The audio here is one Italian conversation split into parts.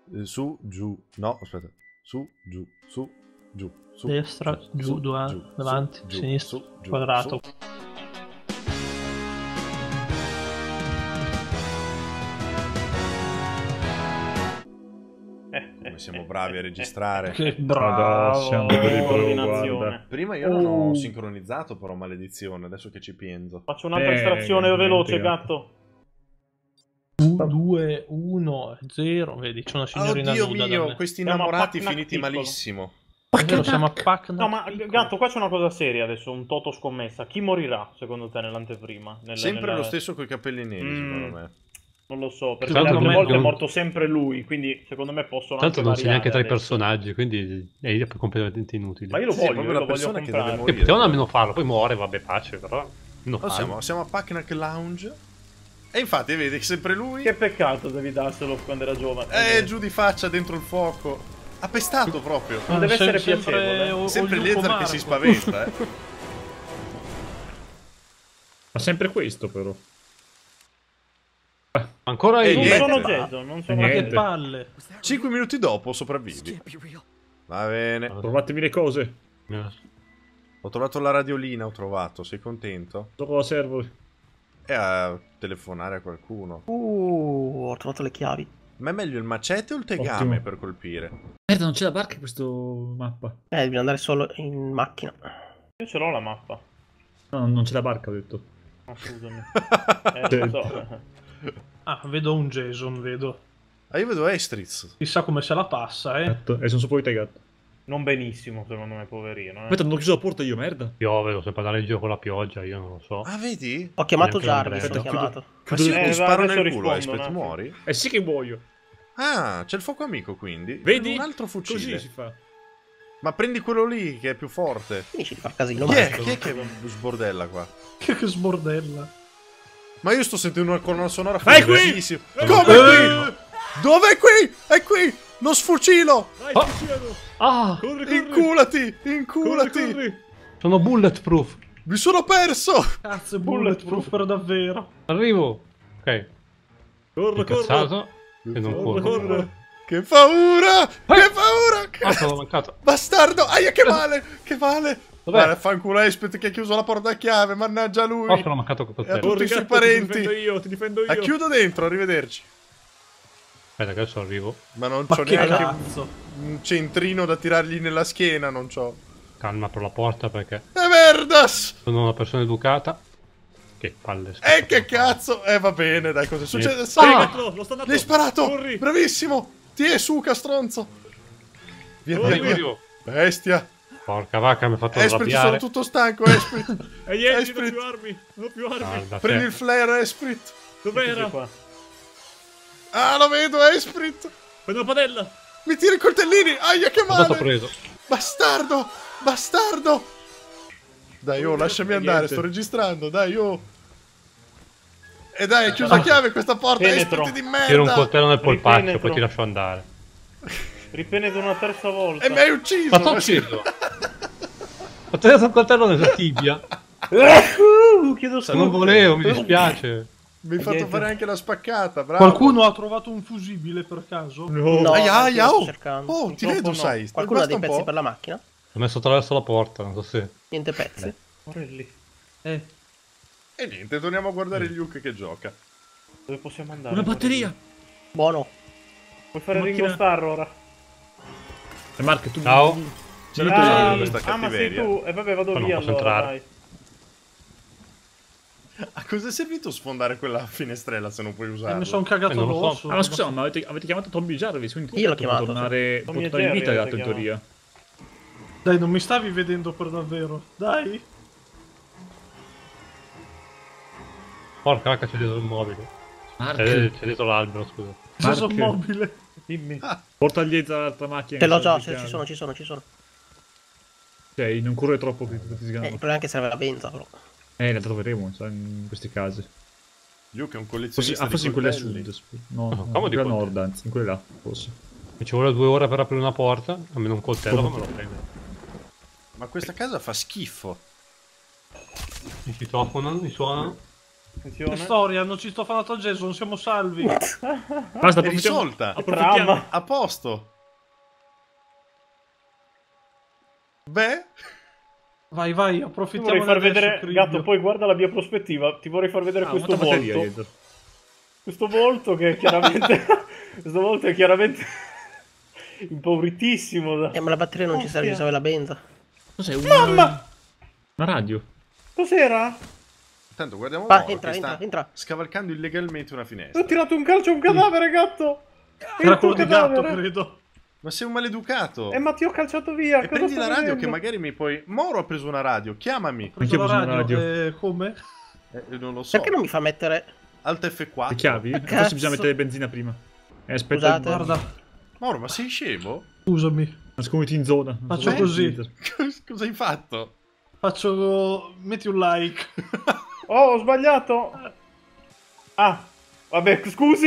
Su, giù. No, aspetta. Su, giù, su, giù. Su, Destra, giù, giù, davanti, su, giù, sinistra, su, giù, quadrato. su. Come siamo bravi a registrare. Che bravo! Siamo dei pro, guarda. Coordinazione. Prima io non ho sincronizzato però, maledizione, adesso che ci penso. Faccio un'altra estrazione veloce, gatto. 2, 1, 0, vedi, c'è una signorina Oddio nuda da mio, me. questi Siamo a innamorati Pac-Nac finiti piccolo. malissimo. È vero, siamo a Pac. No, ma gatto, qua c'è una cosa seria adesso, un toto scommessa. Chi morirà, secondo te, nell'anteprima? Sempre lo stesso coi capelli neri, secondo me. Non lo so, perché Secondo le altre me volte è non- morto sempre lui, quindi secondo me possono Tanto anche non c'è neanche tra i variare adesso. personaggi, quindi è completamente inutile. Ma io lo Sì, è voglio, proprio io la lo voglio persona che deve comprare. morire. Potevano almeno farlo, poi muore, vabbè, pace, però. Non Oh, farlo. siamo a Pac-Nac Lounge. E infatti, vedi, sempre lui. Che peccato devi darselo quando era giovane. Giù di faccia dentro il fuoco. Appestato proprio. Non deve essere piacevole. Sempre Liezar Liezar che si spaventa, Ma sempre questo, però. Ancora Ehi, Non niente. sono Jason, non sono Ma che Niente. palle! 5 minuti dopo sopravvivi. Va bene. Provatemi le cose. Ho trovato la radiolina, ho trovato. Sei contento? So cosa serve. E a telefonare a qualcuno. Ho trovato le chiavi. Ma è meglio il macete o il tegame Ottimo. per colpire? Merda, non c'è la barca in questo mappa. Devi andare solo in macchina. Io ce l'ho la mappa. No, non c'è la barca, ho detto. Ma scusami. Lo so. Ah, vedo un Jason, vedo. Ah, io vedo Estritz. Chissà come se la passa, Gatto. E sono solo poi te, gatto. Non benissimo, secondo me, poverino. Aspetta, non ho chiuso la porta io, merda. Piove, devo sempre andare in giro con la pioggia, io non lo so. Ah, vedi? Ho chiamato Neanche Jarvis, l'Andrea. l'ho chiamato. Ma se io ti sparo adesso nel culo, rispondo, Esprit, un attimo. muori? Eh sì che muoio. Ah, c'è il fuoco amico quindi. Vedi? Prendi un altro fucile. Così si fa. Ma prendi quello lì che è più forte. Finisci di far casino. Chi è che sbordella qua? Che sbordella. Ma io sto sentendo una colonna sonora È qui! fighissima. Come qui? Dove è qui? È qui! Lo sfucilo! Vai, Oh. fucilalo! Ah! Corri, corri! Inculati! Corri, Inculati! corri! Sono bulletproof! Mi sono perso! Cazzo, è bulletproof per davvero. Arrivo! Ok, Corri, corri! incazzato e non Corri, corro. corri! Che paura! Che paura! Ah, sono mancato! Bastardo! Aia, che male! Che male! Dov'è? Guarda, fanculo Esprit che ha chiuso la porta a chiave, mannaggia lui! Oh, sono mancato col E a coltello. tutti Corri, i suoi gatto, parenti! ti difendo io! La chiudo dentro, arrivederci. Aspetta che adesso arrivo. Ma non Ma c'ho che neanche cazzo? un centrino da tirargli nella schiena, non c'ho. Calma per la porta perché E merdas! sono una persona educata. Che palle. Che cazzo! Va bene, dai, cosa succede? Ah! Gatto, lo sto andando! L'hai sparato! Corri! Bravissimo! Ti suca, stronzo! Via, via, via. Arrivo. Bestia! Porca vacca, mi ha fatto Esprit, sono arrabbiare. tutto stanco, Esprit! E niente, non ho Esprit. più armi! Non ho più armi! Guarda, Prendi te. il flare, Esprit! Dov'era? Qua. Ah, lo vedo, Esprit! Prendo la padella! Mi tira i coltellini! Aia, che L'ho stato male! preso. Bastardo! Bastardo! Dai, lasciami andare, sto registrando, dai, E dai, è chiusa a chiave questa porta, Penetro. Esprit di merda! Tiro un coltello nel polpaccio, Ripenetro. poi ti lascio andare. Ripenetro una terza volta. E mi hai ucciso! Ma t'ho ucciso! Ho tirato un coltello nella tibia. Chiedo Se non volevo, mi dispiace. Mi hai fatto Dietro. fare anche la spaccata, bravo! Qualcuno ha trovato un fusibile per caso? No! Aia, anche aia, io sto oh! cercando. Oh, ti Purtroppo vedo, no. sai! Qualcuno ha Basta dei un pezzi po'. per la macchina? L'ho messo attraverso la porta, non so se. Niente pezzi? Morelli, E niente, torniamo a guardare Luke che gioca. dove possiamo andare? Una batteria! Buono. Puoi fare Macchina. Ringo Starr ora? E Marco, tu... Ciao. Ce l'hai Ah, tu questa ma sei cattiveria? tu? E vabbè, vado Ma non via posso allora, entrare. dai. A cosa è servito sfondare quella finestrella se non puoi usarla? Mi sono cagato non lo so. addosso. Ah, ma scusa, ma avete chiamato Tommy Jarvis, quindi Io l'ho può chiamato, tornare, può Tommy e tornare in vita, Jerry gatto, in avete teoria. Dai, non mi stavi vedendo per davvero. Dai. Porca vacca, c'è dietro il mobile. C'è dietro l'albero, scusa. Sono Mark. mobile. Dimmi. Porta dietro l'altra macchina. Ce l'ho che già, sta ci sono, ci sono, ci sono. Ok, non correre troppo che ti Il sgamo. problema è che serve la benza, però. La troveremo, sai, in questi casi. Luke è un Forse, collezionista forse di in quelle a coltelli. sud. No, No, no, come di quella a coltelli? nord, anzi, in quelle là, forse. Mi ci vuole 2 ore per aprire una porta, almeno un coltello, ma me lo prendo. Ma questa casa fa schifo. Mi citofonano, mi suonano. Che Attenzione. storia, hanno citofonato Jason, siamo salvi. Basta, È approfittiamo. risolta. Approfittiamo. Trama. A posto. Beh, Vai, vai, Ti approfittiamo vorrei far adesso, vedere, Cribbio. Gatto, poi guarda la mia prospettiva. Ti vorrei far vedere questo quanta batteria volto. dietro. Questo volto che è chiaramente... questo volto è chiaramente... impauritissimo da... Ma la batteria non ci serve, ci serve la benza. Cos'è? Mamma! Una radio. Cos'era? tanto guardiamo Va, Moro entra, che sta entra, entra. scavalcando illegalmente una Ho finestra. tirato un calcio a un cadavere, gatto! Era Il tuo quello di gatto, cadavere. credo. Ma sei un maleducato. Ma ti ho calciato via. E cosa prendi sto la radio vedendo? che magari mi puoi... Moro ha preso una radio, chiamami. Preso Anch'io la ho preso una radio. come? Non lo so. Perché non mi fa mettere... Alt F4. Le chiavi? Cazzo. Forse bisogna mettere benzina prima. Aspetta. Scusate. Guarda, Moro, ma sei scemo? scusami. Nasconditi in zona. Faccio Non so così. cosa Cosa hai fatto? Faccio... metti un like. Oh, ho sbagliato. Ah, vabbè, scusi.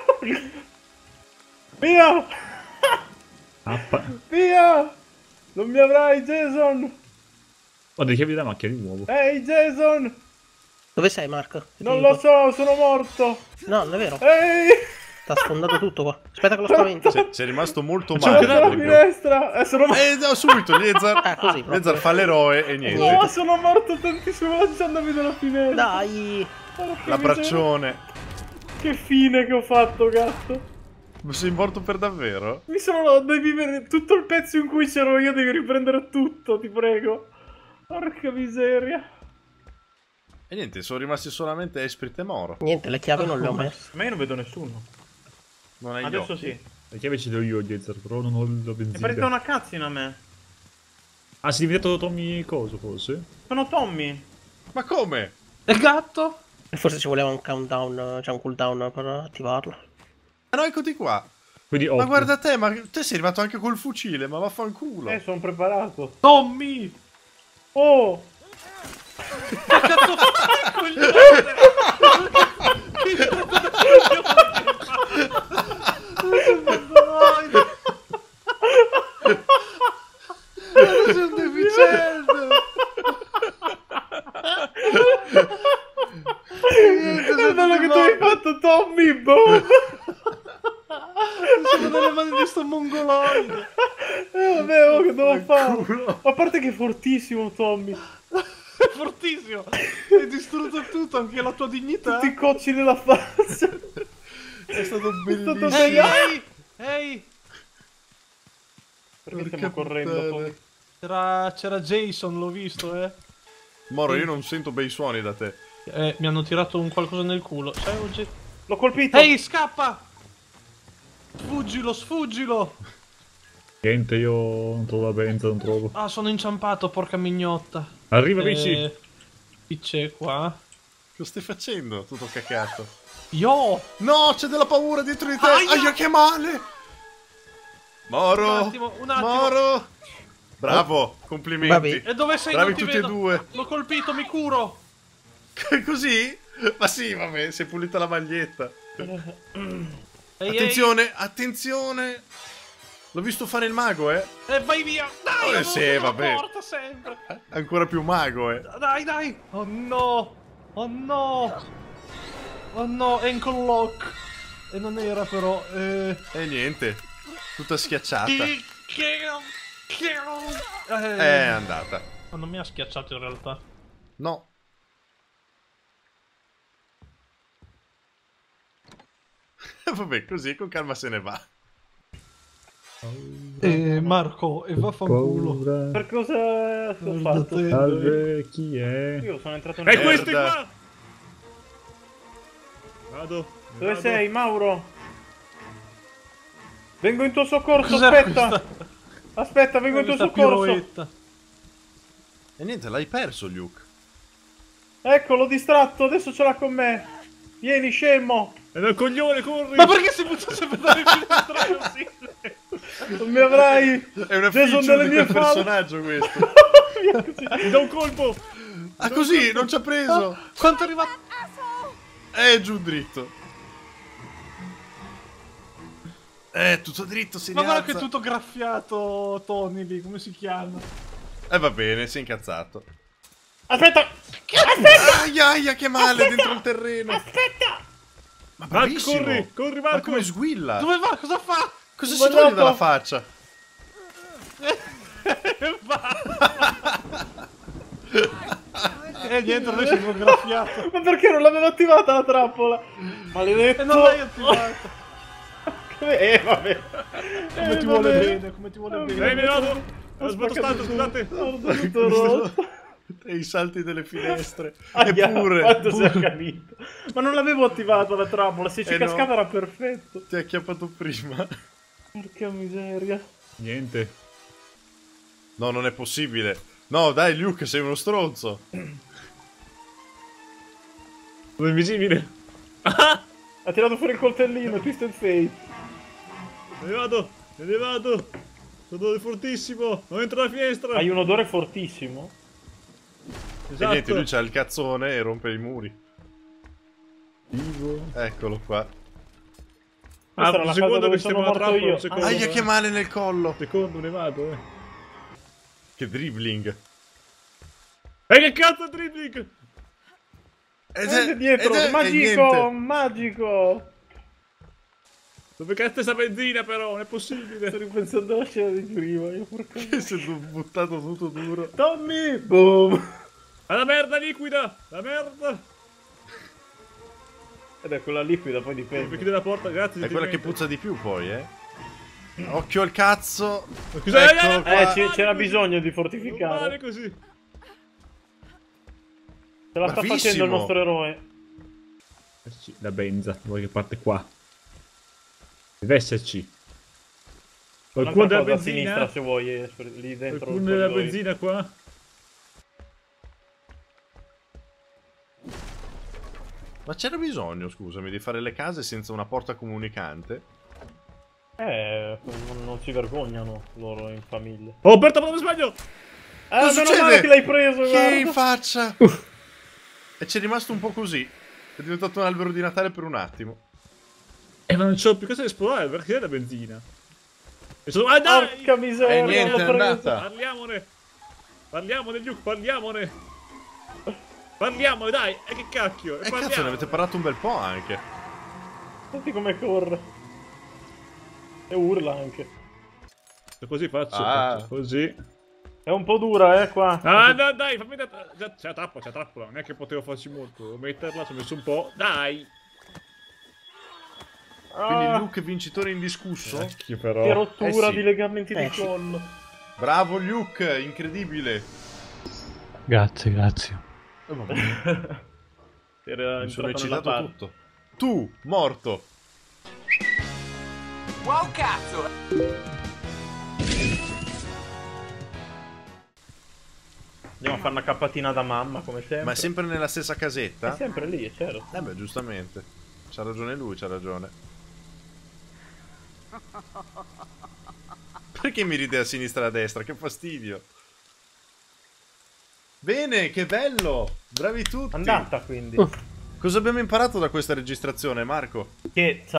Via! Appa. Via! Non mi avrai, Jason! Ho delle chiavi della macchina di nuovo. Ehi, Jason! Dove sei, Marco? Non lo so, sono morto! No, non è vero. Ehi! T'ha sfondato tutto qua. Aspetta che lo spavento. Sei rimasto molto C'è male. un Dalla rabbio. finestra! Sono morto! No, subito, Liezar. Ah, così proprio. Liezar fa l'eroe e niente. Oh, sono morto tantissimo lanciandomi dalla finestra! Dai. Porca L'abbraccione. miseria. Che fine che ho fatto, gatto! Ma sei morto per davvero? Mi sono... devi vedere tutto il pezzo in cui c'ero io, devi riprendere tutto, ti prego! Porca miseria! E niente, sono rimasti solamente Esprit e Moro. Niente, le chiavi non le ho messe. Ma io non vedo nessuno. Non hai gli Adesso occhi. sì. Le chiavi ce le ho io dietro, però non ho la È benzina. partita una cutscene a me. Ah, si è diventato Tommy coso, forse? Sono Tommy. Ma come? E gatto? E forse ci voleva un countdown, cioè un cooldown per attivarlo. Ah no, eccoti qua. Quindi Ma 8. guarda te, ma te sei arrivato anche col fucile, ma vaffanculo. Sono preparato. Tommy! Oh! Sei un deficiente. Guarda che tu hai fatto, Tommy! Boom! Sono nelle mani di sto mongoloide. Vabbè, oh, che devo fare? A parte che è fortissimo, Tommy. È fortissimo. Hai distrutto tutto, anche la tua dignità. Ti cocci nella faccia. È stato stato bellissimo. bello. Ehi! Ehi! Perché Porca stiamo correndo, puttana. Tommy? C'era Jason, l'ho visto, Moro, io non sento bei suoni da te. Mi hanno tirato un qualcosa nel culo. Sai, oggi... L'ho colpito. Ehi, scappa! Sfuggilo, sfuggilo! Niente, io non trovo la benza, non trovo. Ah, sono inciampato, porca mignotta. Arriva, Ricci! Chi c'è qua? Cosa stai facendo? Tutto cacato. Io! No, c'è della paura dietro di te. Aia! Aia, che male. Moro. Un attimo. Moro. Bravo, complimenti. Vabbè. E dove sei? Bravi Non ti tutti e vedo. due. L'ho colpito, mi curo! Così? Ma sì, vabbè, si è pulita la maglietta. Ehi, Attenzione, attenzione. L'ho visto fare il mago, eh. vai via! Dai, avevo sì, chiuso la vabbè. porta sempre! Ancora più mago, eh. Dai, dai! Oh no! Oh no! Oh no, ankle lock! E non era però, E niente. Tutta schiacciata. È andata. Ma non mi ha schiacciato in realtà. No. Vabbè, così con calma se ne va. Marco, e vaffanculo. Per cosa ho Guarda fatto? te. Salve, chi è? Io sono entrato E nel... questo è Merda. qua! Vado. Dove vado. sei, Mauro? Vengo in tuo soccorso, Cos'era aspetta! questa? Aspetta, vengo in tuo Questa soccorso! piroetta? E niente, l'hai perso, Luke. Ecco, l'ho distratto, adesso ce l'ha con me! Vieni, scemo! E dal coglione, corri! Ma perché si butta sempre dalle finestre così? Non mi avrai! È una Jason feature delle di mie quel falle. personaggio questo. Mi dà un colpo! Ah, così, non ci ha preso. Quanto è arrivato? Giù dritto. Tutto dritto, si Ma guarda rialza. che è tutto graffiato, Tony lì, come si chiama? Va bene, si è incazzato. Aspetta! Aia, che male dentro il terreno. Aspetta! Ma Marco, bravissimo. corri, Ma Marco. come sguilla? Dove va? Cosa fa? Cosa si toglie dalla faccia? Niente, adesso sono graffiato. Ma perché non l'avevo attivata la trappola? Maledetto! E non l'hai attivato. Vabbè. Come ti vuole bene, come ti vuole bene. Mi vado. Ho sbattuto, scusate. Sono tutto rotto. E i salti delle finestre. Aia, Eppure. quanto sei accanito. Ma non l'avevo attivato la trappola, se ci no. cascava era perfetto. Ti ha acchiappato prima. Porca miseria. Niente. No, non è possibile. No, dai, Luke, sei uno stronzo. Sono invisibile. Ha tirato fuori il coltellino, Twisted Fate. Me ne vado. Sono fortissimo. Non entro dalla finestra. Hai un odore fortissimo. Esatto. E niente, lui c'ha il cazzone e rompe i muri. Eccolo qua. Questa era la casa dove sono morto io. Aia, che male nel collo. Secondo, ne vado, Che dribbling. che cazzo dribbling? Guardate dietro, è magico, niente. magico. Dove cazzo è sta benzina però? Non è possibile. Sto ripensando alla scena di prima, io porca. Che si è buttato tutto duro. Tommy! Boom! Ma la merda liquida! La merda! Ed è quella liquida, poi Mi dipende. chiude la porta, grazie. È quella che puzza di più poi, Occhio al cazzo. Scusa, Eccolo qua. C'era bisogno di Non vale fortificare. così. Ce la sta Bravissimo. facendo il nostro eroe. La benza, vuoi che parte qua? Deve esserci. Qualcuno Un'altra della cosa a sinistra benzina? se vuoi, lì dentro. Qualcuno della benzina qua? Ma c'era bisogno, scusami, di fare le case senza una porta comunicante? Non si vergognano loro in famiglia. Ho aperto la porta sbaglio! Cosa meno succede? male che l'hai preso, Che guarda. in faccia! E c'è rimasto un po' così. È diventato un albero di Natale per un attimo. Ma non c'ho più cosa da esplorare, perché è la benzina? E sono... Ah dai! Porca miseria, niente, l'ho è preso. andata. Parliamone! Parliamone, Luke, parliamone! Parliamone, dai! E che cacchio! E cazzo, ne avete parlato un bel po' anche. Senti come corre. E urla anche. Se così faccio, Ah. faccio così. È un po' dura, qua. Ah, no, dai, fammi da... C'è la trappola, non è che potevo farci molto. Devo metterla, ci ho messo un po'. Dai! Quindi Luke è vincitore indiscusso. Cacchio però. Che rottura sì. di legamenti di sì. collo. Bravo Luke, incredibile. Grazie. Era Mi sono entrato nella eccitato parte. tutto. Tu, morto. Wow, cazzo! Andiamo a fare una cappatina da mamma, come sempre. Ma è sempre nella stessa È casetta? sempre lì, certo. Beh, giustamente. C'ha ragione lui, c'ha ragione. Perché mi ride a sinistra e a destra? Che fastidio. Bene, che bello. Bravi tutti. Andata, quindi. Cosa abbiamo imparato da questa registrazione, Marco? Che